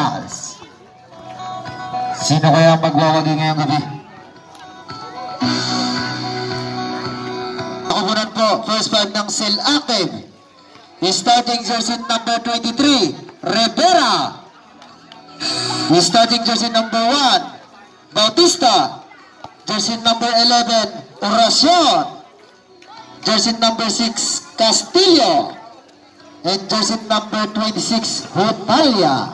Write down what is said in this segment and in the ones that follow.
Generals. Sino kaya magwawagi ngayong gabi? Kubunan po, first five ng Cell Active. Starting jersey number 23, Rivera. Starting jersey number 1, Bautista. Jersey number 11, Oracion. Jersey number 6, Castillo. And jersey number 26, Hotalia.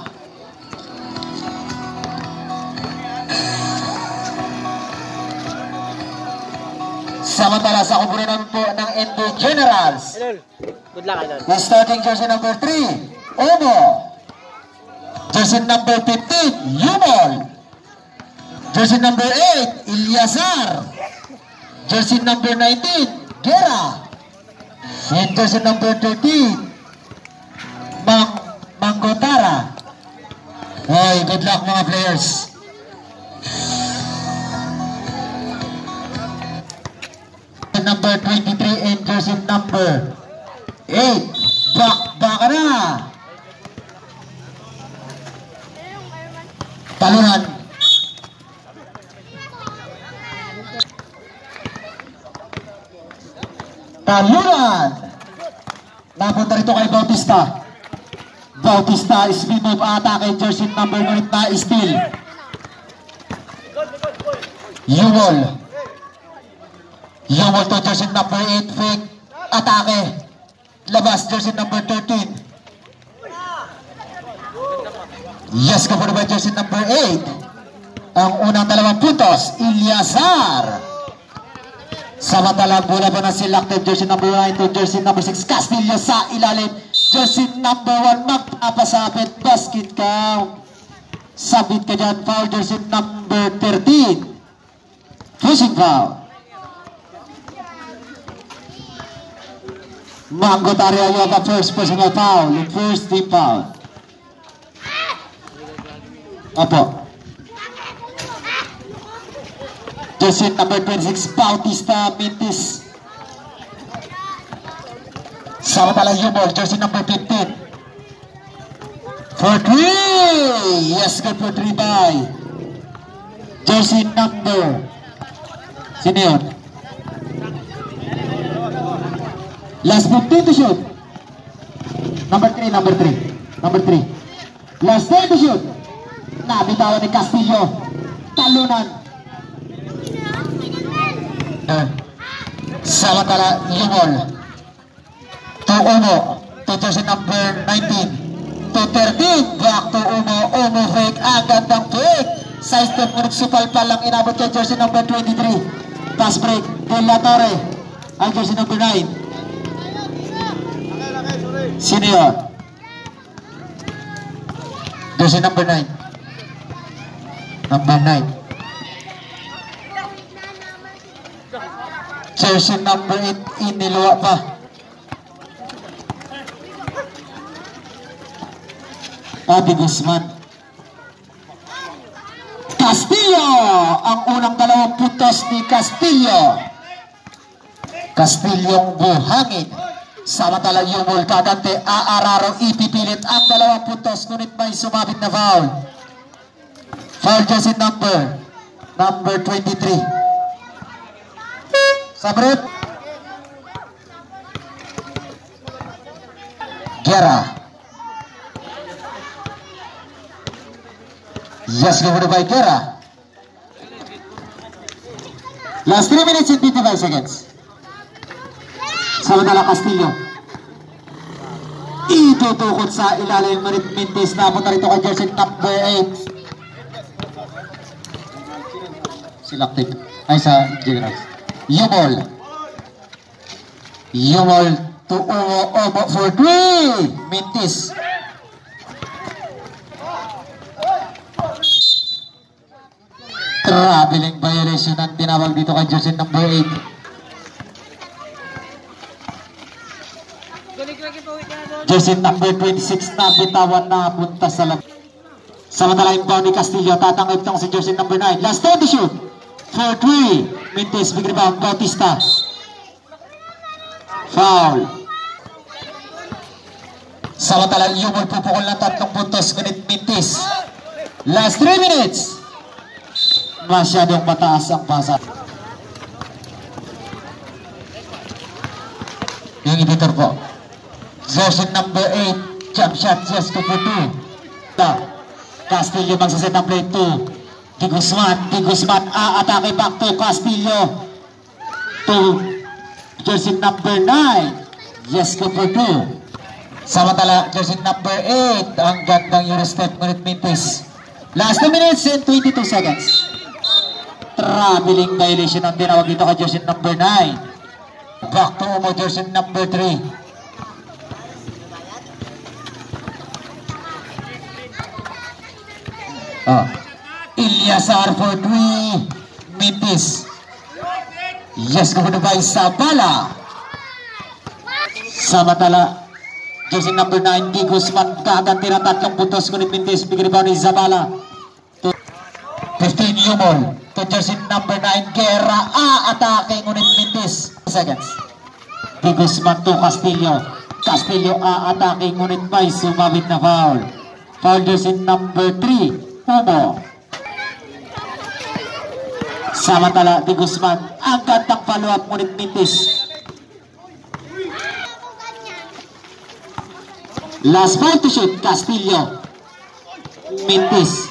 Samantala sa kubunan po ng NB Generals. Good luck, Idol. Starting jersey number 3, Omo. Jersey number 15, Yumol. Jersey number 8, Ilyasar. Jersey number 19, Gera. And jersey number 13, Manggotara. Hey, good luck mga players. Number 23 and jersey number 8, baka na. Talunan. Talunan. Napunta rito kay Bautista. Bautista is remove atake jersey number 9 na steal. Yumol. Yumol to jersey number 8 fake atake. Labas jersey number 13. Yes, kapunod by jersey number 8. Ang unang 2 puntos, Ilyasar. Samantalang bola pa na selected jersey number 9 to jersey number 6, Castillo sa ilalim. Jersey number 1, magpapasabit, basket count. Sabit ka dyan, foul jersey number 13. Pushing foul. Manggotara, you have a first personal foul, first team foul. Opo. Jersey number 26, Bautista Mintis. Samantala Yumol, jersey number 15. For 3! Yes, good for 3 by jersey number. Sino yun? Last 15 to shoot. Number 3. Last 10 to shoot. Nabitawan ni Castillo. Talunan. Samantala Yumol. To Umo. To jersey number 19. To 13. Back to Umo. Umo fake. Ang gandang fake. Side step ngunit supal pa lang inabot kay jersey number 23. Pass break. De La Torre. Ang jersey number 9. Sino yun? Jersey number 9. Number 9. Jersey number 8. Iniluwa pa. Adi Guzman. Castillo! Ang unang 2 puntos ni Castillo. Castillong buhangin. Samantala Yumol kagante, Aararo ipipilit ang 2 puntos ngunit may sumabit na foul. Foul jersey number 23. Sabrit. Gera. Yes, covered by Gera. Last 3 minutes and 55 seconds. Samantala Castillo itutukot sa ilalim Marit Mintis. Napunta rito kay jersey number 8. Selected ay sa Generals. Yumol to Omo for 3. Mintis. Traveling violation ang tinawag dito kay jersey number 8. Jersey number 26 na bitawan na punta sa lab. Samantala inbound ni Castillo, tatanggap itong si jersey number 9. Last 10 to shoot. For 3. Mintis, big rebound, Bautista. Foul. Samantala Yumol pupukol ng 3 puntos, ngunit Mintis Last 3 minutes. Masyadong mataas ang pasa. Yung editor po. Jersey number 8. Jump shot just to 2. Castillo magsaset ng play 2. Di Guzman atake back to Castillo. To jersey number 9. Yes, go for 2. Samantala, jersey number 8. Ang gandang Eurostep ngunit mintis. Last 2 minutes and 22 seconds. Traveling violation ang tinawag dito kay jersey number 9. Back to Umo, jersey number 3. Ilyasar for 3. Mintis. Yes, kumunod ba sa bala. Samantala, jersey number 9, Di Guzman kaganti ng 3 puntos, ngunit Mintis bigyan ba ni Zabala. 15 Yumol to jersey number 9, Guerra atake, ngunit Mintis. Seconds. Di Guzman to Castillo atake, ngunit may sumabit na foul. Foul jersey number 3, Umo. Samantala, Di Guzman ang gandang follow-up, ngunit Mintis. Last 5 to shoot, Castillo. Mintis.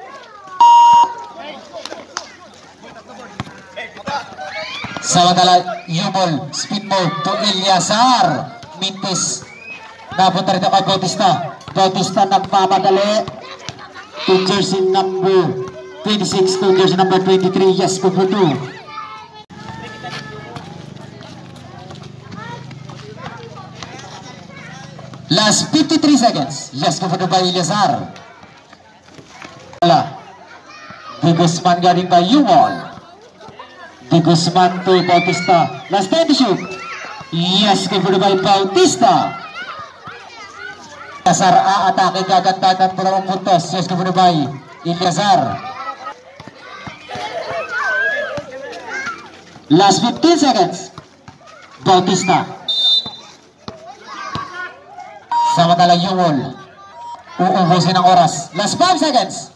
Samantala, Yumol, spin move to Ilyasar. Mintis. Napunta rito kay Bautista nagmamadali. To jersey number 26 to jersey number 23. Yes, go for 2. Last 53 seconds. Yes, go for 2 by Ilyasar. Di Guzman galing by Yumol. Di Guzman to Bautista. Last 10 to shoot. Yes, go for 2 by Bautista. Ilyasar atake, gaganda ng 2 puntos. Yes, go for 2 by Ilyasar. Last 15 seconds. Bautista. Samantala, Yumol uubusin ang oras. Last 5 seconds.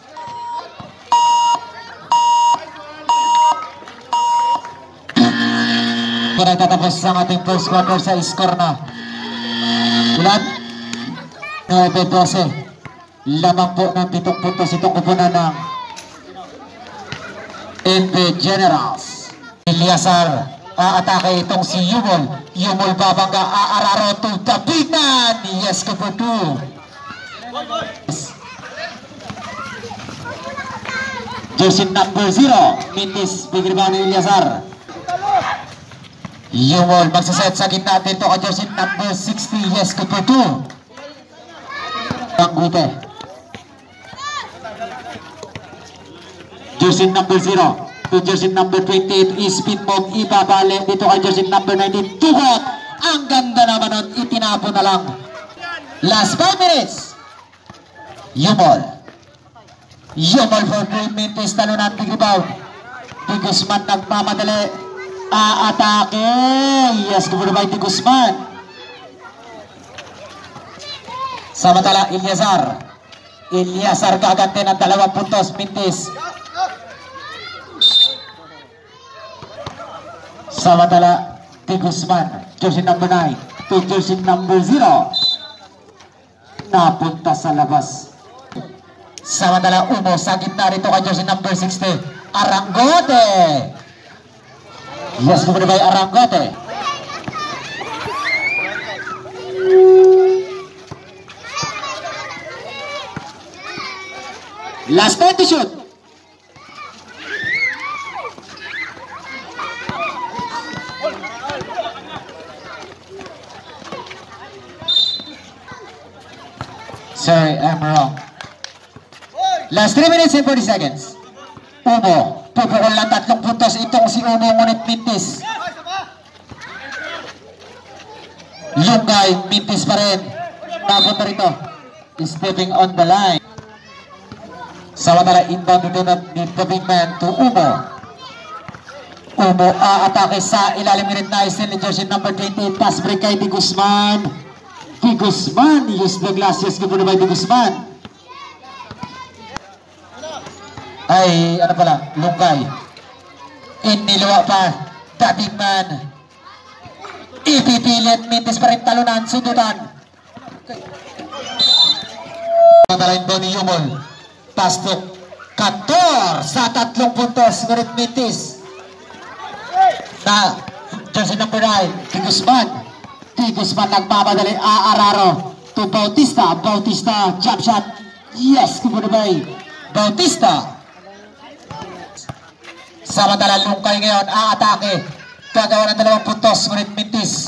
Kaya tatapos ang ating first quarter sa score na ulat 9-12. Lamang po ng 7 puntos itong kupunan ng NB Generals. Ilyasar atake itong si Yumol. Yumol babangga, aararo to the big man. Yes, go for 2. Jersey number 0, Mintis, big rebound ni Ilyasar. Yumol magsaset sa gitna dito ka jersey number 60. Yes, go for 2. Panggute. Jersey number 0 to jersey number 28, spin move, ibabalik dito kay jersey number 19. Tukot. Ang ganda naman nun, itinapo na lang. Last 5 minutes. Yumol for 3 minutes. Talunan, big rebound. Di Guzman nagmamadali. Atake. Yes, go for by Di Guzman. Samantala, Ilyasar kaganti ng 2 puntos. Mintis. Samantala, Di Guzman, jersey number 9 to jersey number 0. Napunta sa labas. Samantala, Umo sa gitna rito kay jersey number 60. Arangote. Yes, kumuli by Arangote. Last 10 to shoot. Sorry, I'm wrong. Last 3 minutes and 40 seconds. Umo, pupukol ng 3 puntos itong si Umo, ngunit Mintis. Lungay, Mintis pa rin. Napunta rito. Stepping on the line. Samantala, inbound dito ng big man to Umo. Umo atake sa ilalim ni Nice ni jersey number 28. Pass break kay Di Guzman. Di Guzman, use the glass. Yes, given by Di Guzman. Ay, ano pala, Lungkay. Iniluwa pa, dating man. Ipipilit, Mintis pa rin talunan, sundutan. Matalain po ni Yumol. Pastok, kantor sa 3 puntos. Ngunit Mintis na jersey number 9, Di Guzman nagmamadali, Araro to Bautista. Bautista, jump shot. Yes, kumunabay. Bautista. Samantala Lungkay ngayon, aatake. Gagawa ng 2 puntos, ngunit Mintis.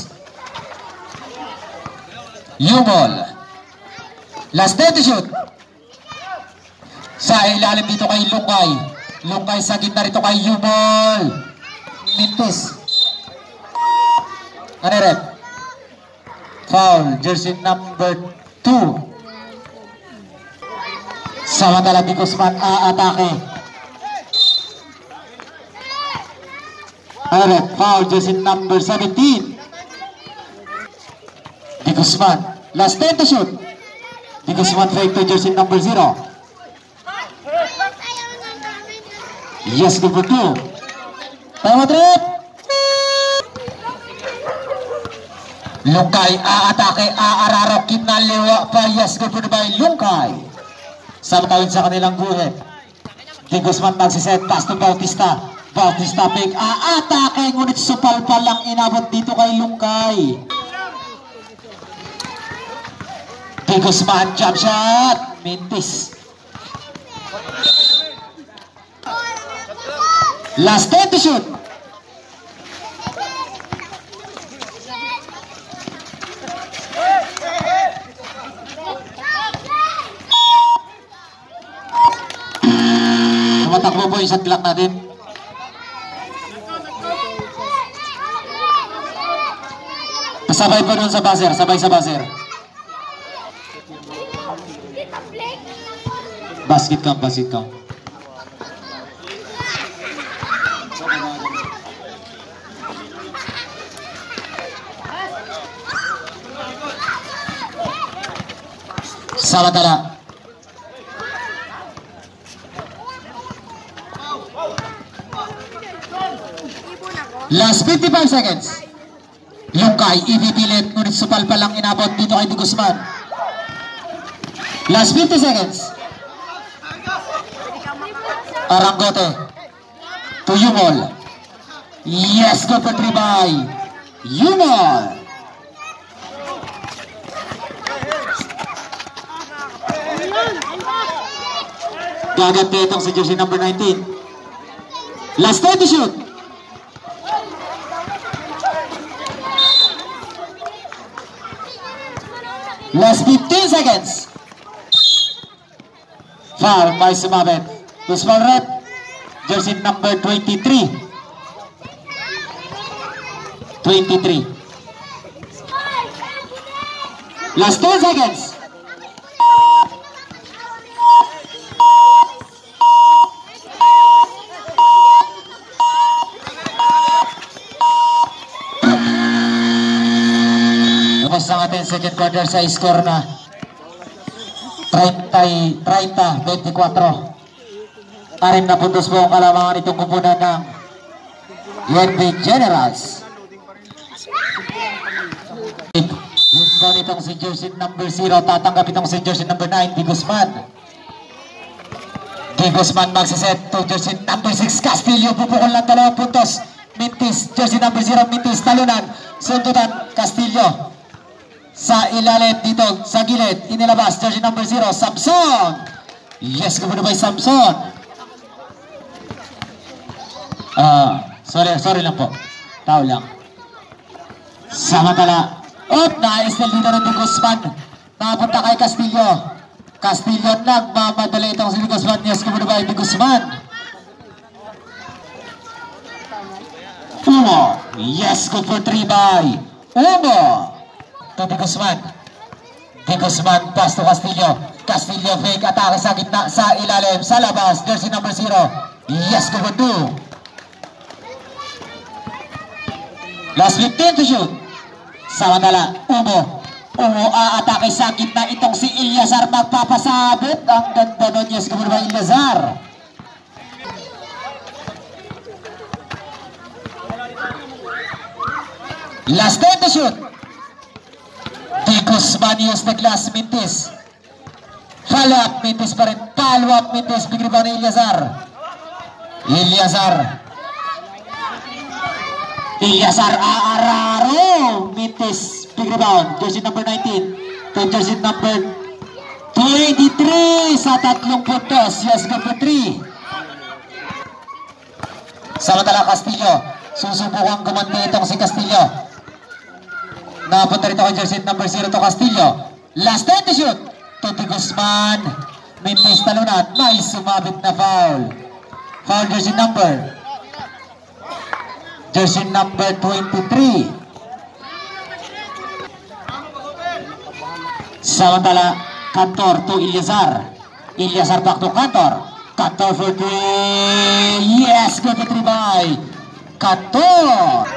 Yumol. Last day to shoot. Sa ilalim dito kay Lungkay. Lungkay sa gitna rito kay Yumol. Mintis. Ano rin? Foul. Jersey number 2. Samantala Di Guzman aatake. Ano rin? Foul. Jersey number 17. Di Guzman. Last 10 to shoot. Di Guzman fake to jersey number 0. Yes, good for 2. Tama trip. Lungkay aatake, Araro kinaliwa pa. Yes, good for the by Lungkay. Samatawin sa kanilang guhit. Di Guzman magsiset, pass to Bautista. Bautista fake, aatake, ngunit supal pa lang inabot dito kay Lungkay. Di Guzman, jump shot. Mintis. Last 10 to shoot. Tumatakbo po yung shot clock natin. Pasabay pa doon sa buzzer. Sabay sa buzzer. Basket count, basket count. Samantala last 55 seconds. Lungkay ipipilit, ngunit supal pa lang inabot dito kay Di Guzman. Last 50 seconds. Arangote to Yumol. Yes, go for 3 by Yumol. Gaganti itong si jersey number 19. Last 10 to shoot. Last 15 seconds. Foul by Sumabit. Guzman rep. Jersey number 23. 23. Last 10 seconds. Tapos ang ating second quarter sa score na 30-24. 6 na puntos po ang kalamangan itong kupunan ng UNB Generals. Gusto nitong si jersey number 0, tatanggap itong si jersey number 9, Di Guzman. Di Guzman magsiset to jersey number 6, Castillo, pupukol ng 2 puntos. Mintis, jersey number 0, Mintis, talunan, sundutan, Castillo. Sa ilalim dito, sa gilid, inilabas, jersey number 0, Samson. Yes, kumuna by Samson. Sorry lang po. Tao lang. Samantala, na-estel dito ng Di Guzman. Napunta kay Castillo. Castillo nagmamadali itong si Di Guzman. Yes, kumuna by Di Guzman. Umo. Yes, good for 3 by Umo. To Di Guzman. Di Guzman, pass to Castillo. Castillo fake, atake sa gitna, sa ilalim, sa labas, jersey number 0. Yes, good for 2. Last 15 to shoot. Samantala, Umo aatake sa gitna, itong si Ilyasar magpapasabot. Ang ganda nun, yes, good for Ilyasar. Last time to shoot. Di Guzman use the glass, Mintis. Follow up, Mintis pa rin. Follow up, Mintis. Big rebound ni Ilyasar. Ilyasar Aararo. Mintis. Big rebound. Jersey number 19. To jersey number 23 sa 3 puntos. Yes, good for 3. Samantala Castillo. Susubukang gumanti itong si Castillo. Napunta rito kay jersey number 0 to Castillo. Last time to shoot. To Di Guzman. Mintis talunan. May sumabit na foul. Foul jersey number 23. Samantala Cantor to Ilyasar. Ilyasar back to Cantor. Cantor for 3. Yes, good for 3 by Cantor.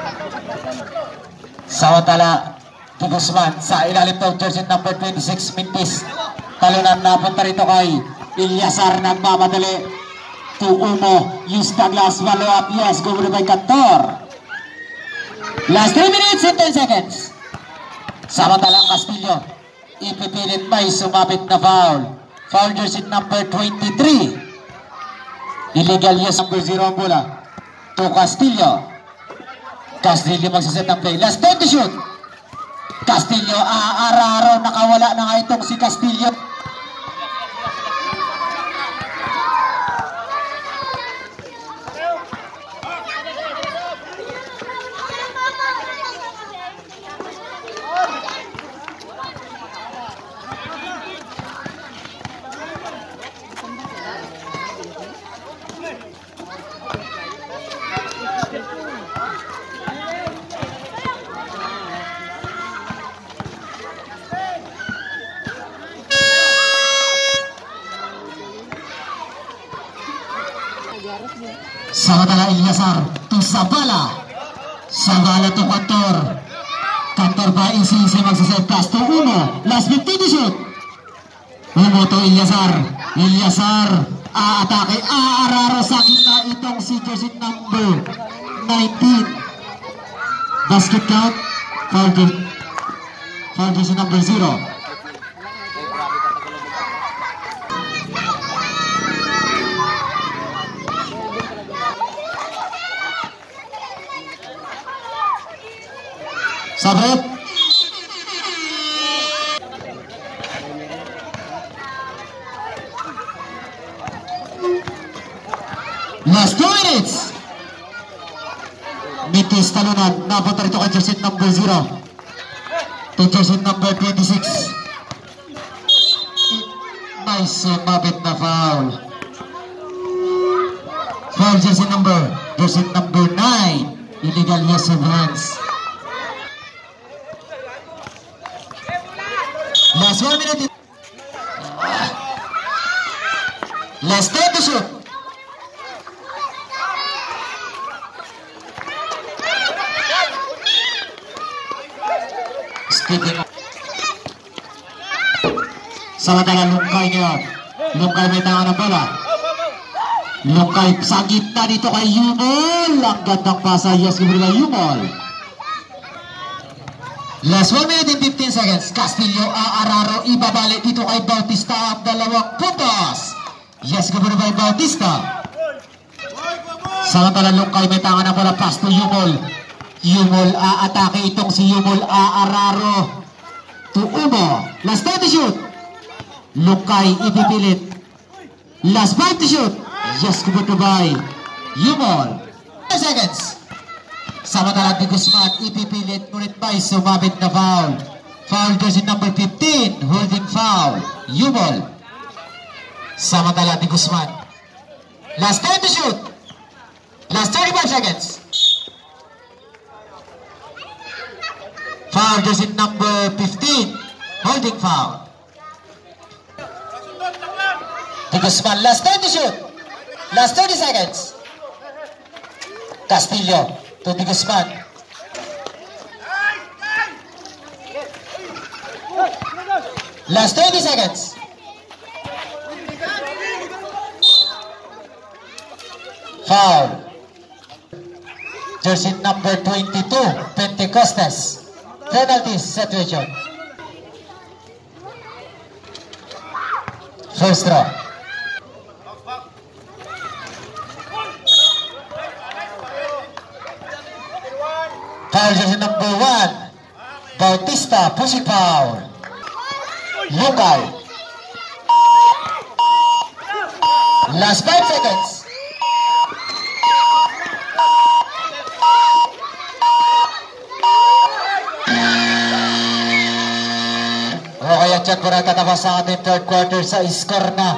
Samantala Di Guzman sa ilalim to jersey number 26 Mintis. Talunan napunta rito kay Ilyasar, nagmamadali to Umo. Use Douglas, follow up. Yes, go by Cantor. Last 3 minutes and 10 seconds. Samantala Castillo, ipipilit may sumabit na foul. Foul jersey number 23. Illegal use number 0 ang bola to Castillo. Castillo magsaset ng play. Last time to shoot. Castillo, Aararo, nakawala na nga itong si Castillo. Samantala Ilyasar to Sabala. Sabala to Cantor. Cantor ba isi-isi magsaset pass to Umo. Last 15 to shoot. Umo to Ilyasar. Ilyasar aatake. Aararo sa kita itong si jersey number 19. Basket count. Foul jersey number 0. Sabret. Last 2 minutes. Mintis talunan. Napunta rito kay jersey number 0 to jersey number 26. May sumabit na foul. Foul jersey number 9. Illegal use of hands. Last 1 minute. Last time to shoot. Speaking of. Samantala Lungkay niya. Lungkay may tangan ng bola. Lungkay sa gitna dito kay Yumol. Ang gandang pasa. Yes, gumuli kay Yumol. Last 1 minute and 15 seconds. Castillo, Aararo, ibabalik dito kay Bautista ang 2 puntos. Yes, gumuli kay Bautista. Samantala Lungkay may tangan ng bola. Pass to Yumol. Yumol aatake itong si Yumol. Aararo to Umo. Last time to shoot. Lungkay ipipilit. Last 5 to shoot. Yes, gumuli by Yumol. 10 seconds. Samantala Di Guzman ipipilit, ngunit may sumabit na foul. Foul jersey number 15, holding foul. Yumol. Samantala Di Guzman. Last time to shoot. Last 35 seconds. Foul jersey number 15, holding foul. Di Guzman, last time to shoot. Last 30 seconds. Castillo to Di Guzman. Last 30 seconds. Foul. Jersey number 22, Pentecostes. Penalty situation. First draw. Foul jersey number 1, Bautista, pushing foul. Lukay. Last 5 seconds. Okay, at dyan po nagtatapos ang ating third quarter sa score na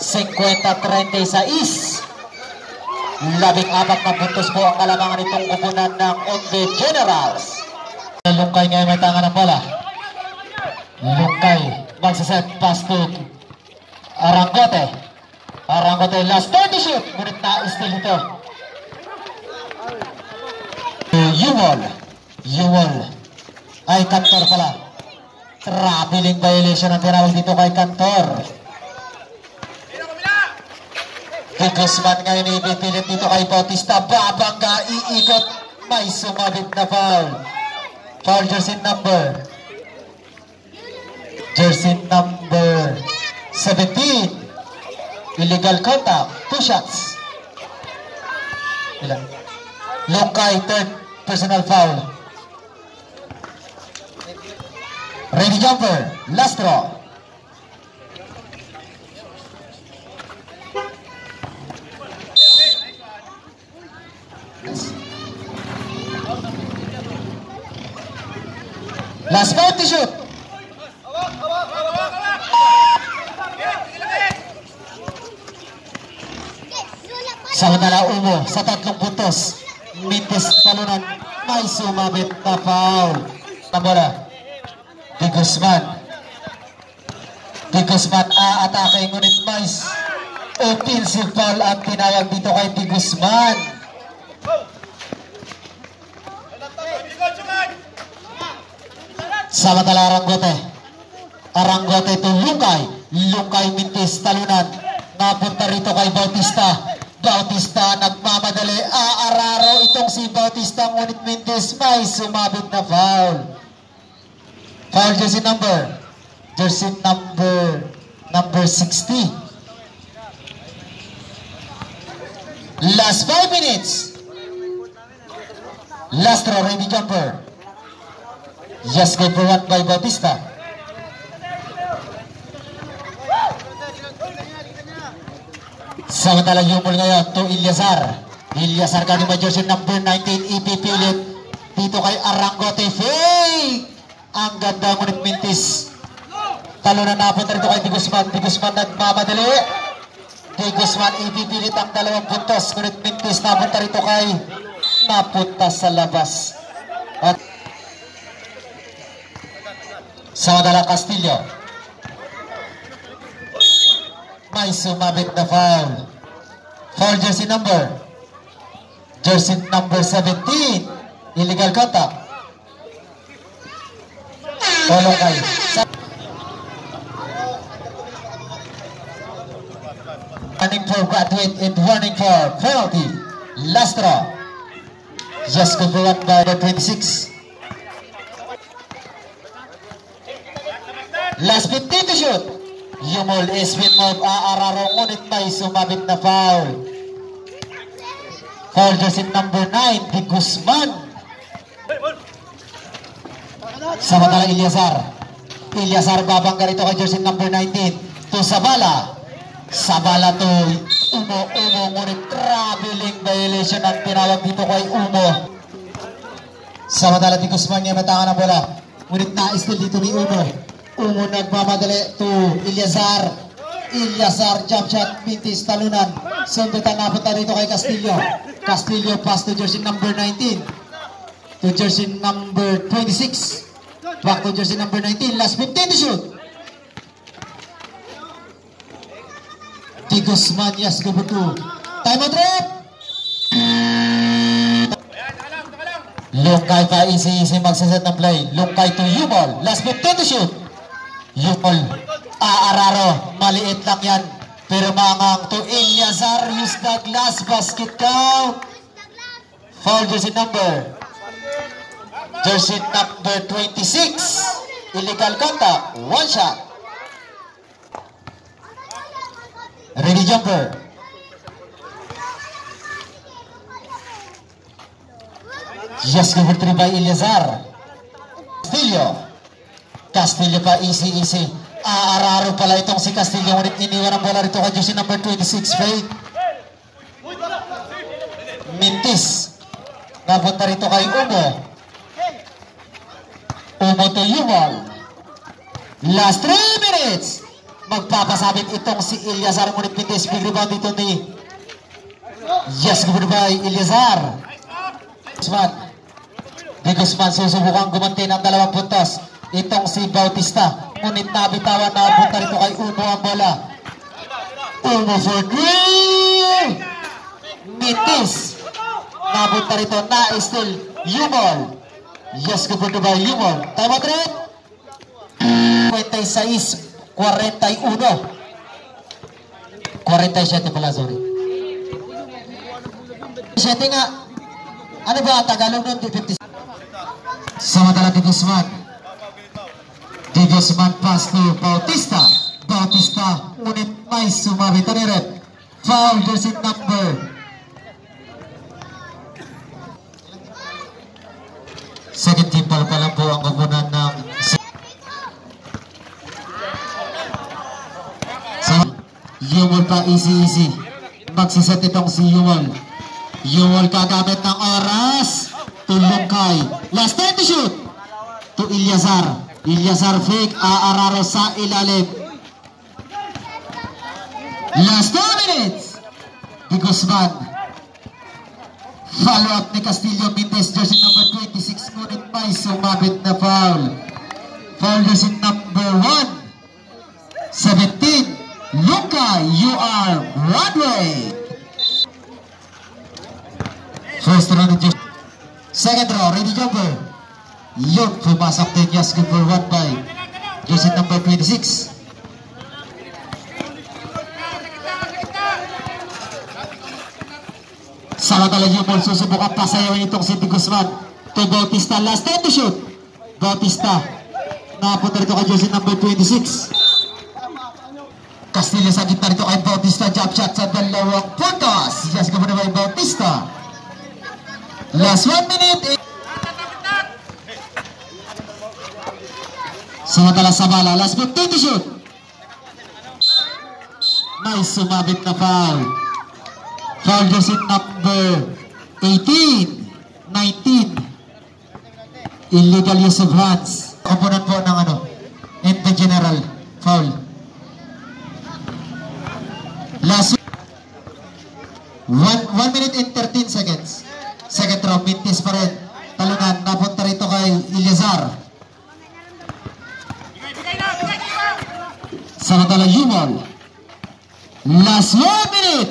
50-36. 14 na puntos po ang kalamangan itong kupunan ng Onde Generals. Lungkay ngayon may tanga ng bola. Lungkay magsaset pass to Arangote. Arangote last 30 shoot. Ngunit na-steal ito. Yuwol. Ay, Kantor pala. Traveling violation ang tinawag dito kay Kantor. Guzman ngayon ipipilit dito kay Bautista. Babangga, iikot. May sumabit na foul. Foul jersey number 17. Illegal contact. 2 shots. Ilan? Lungkay, third personal foul. Ready jumper. Last draw. Last 5 to shoot. Samantala Umo sa 3 puntos. Mintis talunan. May sumabit na foul. Nabola. Di Guzman aatake ngunit may offensive foul ang tinawag dito kay Di Guzman. Samantala Arangote to Lungkay mintis talunan. Napunta rito kay Bautista nagmamadali. Araro itong si Bautista ngunit mintis may sumabit na foul. Foul jersey number 60. Last 5 minutes. Last draw, ready jumper. Yes, good for 1 by Bautista. Samantala Yumol ngayon to Ilyasar kanina jersey number 19 ipipilit dito kay Arangote. Fake! Ang ganda ngunit mintis. Talo na napunta rito kay Di Guzman nagmamadali. Di Guzman ipipilit ang 2 puntos ngunit mintis napunta rito kay napunta sa labas. At samantala Castillo may sumabit na foul. Foul jersey number 17. Illegal contact. Tolong kayo. Running for graduate and running for penalty. Last draw. Just good for 1 by 26. Last 15 to shoot. Yumol is with move. Araro ngunit may sumabit na foul. Foul jersey number 9, Di Guzman. Samantala Ilyasar babangga rito kay jersey number 19 to Sabala to Umo ngunit traveling violation ang tinawag dito kay Umo. Samantala Di Guzman niya matangan ang bola ngunit na-steal dito ni Umo nagmamadali to Ilyasar jump shot mintis talunan. Sundutan napunta rito kay Castillo pass to jersey number 19 to jersey number 26. Back to jersey number 19. Last 15 to shoot. Di Guzman, yes, go for 2. Time out rep. Lungkay pa easy magsaset ng play. Lungkay to Yumol. Last 15 to shoot. Yumol. Araro. Maliit lang yan. Pero mangang to Ilyasar. Use the glass basket count. Foul jersey number 26. Illegal contact. 1 shot. Ready jumper. Yes, cover 3 by Eliazar. Castillo pa, easy. Araro pala itong si Castillo. Ngunit iniwan ang bola rito kay jersey number 26, Faith. Mintis. Napunta rito kay Umo to Yuval. Last 3 minutes. Magpapasabit itong si Eliazar. Ngunit Mintis. Big rebound dito ni yes, goodbye Eliazar. De Guzman susubukan gumanti ng 2 puntos. Itong si Bautista. Ngunit nabitawan na punta rito kay Umo ang bola. Umo for 3. Mintis. Napunta rito na still Yuval. Yes, goodbye Yuval. Time out rin. 46, 41. 47 pala, sorry. 7 nga. Ano ba ang Tagalog nun? 50. Samantala De Guzman. De Guzman pass to Bautista. Bautista, ngunit may sumabit na rin. Foul jersey number. Second team pa lang po ang kukunan ng Yumol pa, easy. Magsiset itong si Yumol. Yumol kagamit ng oras. Tulong kay last time to shoot to Eliazar. Eliazar fake, Araro sa ilalim. Last 2 minutes. De Guzman. Follow up ni Castillo. Mintis jersey number 26. Ngunit may sumabit na foul. Foul jersey number 17. Luka, you are Broadway. First round of second row, ready jumper. Yun, pumasok din yes, good for 1 by jersey number 26. Samantala Yumol, susubukan pasayawin itong si De Guzman to Bautista. Last time to shoot. Bautista, napunta rito kay jersey number 26. Castillo sa gitna rito kay Bautista. Jump shot sa 2 puntos. Yes, gumana by Bautista. Last 1 minute. Samantala sa bala. Last 15 to shoot. May sumabit na foul. Foul jersey number 18. 19. Illegal use of hands. Komponan po ng in the general foul. Last 1 minute and 13 seconds. Second round, Mintis pa rin. Talungan, napunta rito kay Eliazar. Samantala Yumol. Last 1 minute.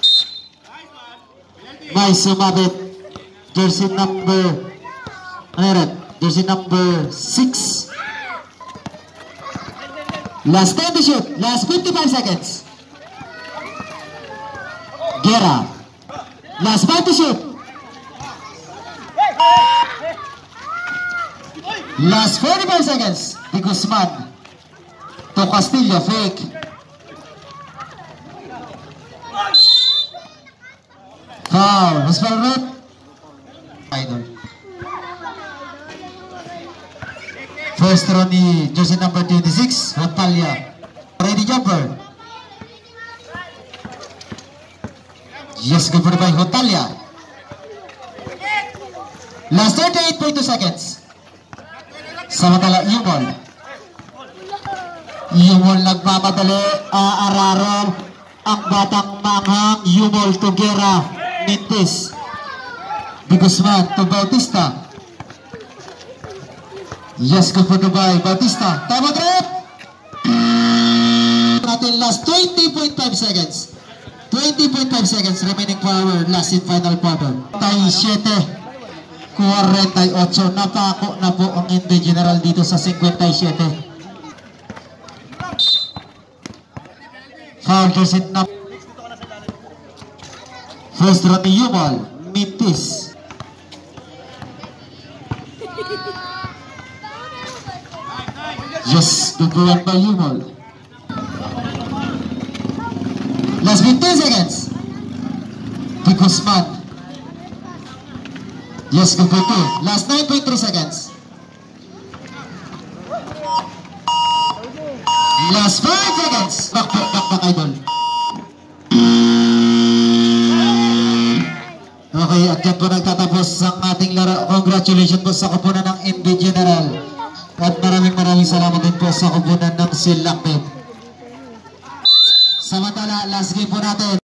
May sumabit. Jersey number jersey number 6. Last 10 to shoot. Last 55 seconds. Guerra. Last 5 to shoot. Last 45 seconds. De Guzman to Castillo, fake. Foul. Was foul red? Idol. First round ni jersey number 26, Hotalia. Ready jumper. Yes, good for by Hotalia. Last 38.2 seconds. Samantala Yumol. Yumol nagmamadali. Araro ang batang manghang. Yumol to Guerra. Mintis. De Guzman to Bautista. Yes, good for Dubai. Bautista. Tama trap. Natin last 20.5 seconds. 20.5 seconds remaining power. Last in final quarter. 47. 48. Napako na po ang Indy General dito sa 57. Foul jersey na. First round ni Yumol. Mintis. Just good one by Yumol. Last 15 seconds. To Guzman. Yes, good for 2. Last 9.3 seconds. Last 5 seconds. Back, idol. Okay, at yan po nagtatapos ang ating laro. Congratulations po sa kupunan ng MB General. At maraming salamat din po sa kupunan ng Silakbet. Samantala, last game po natin.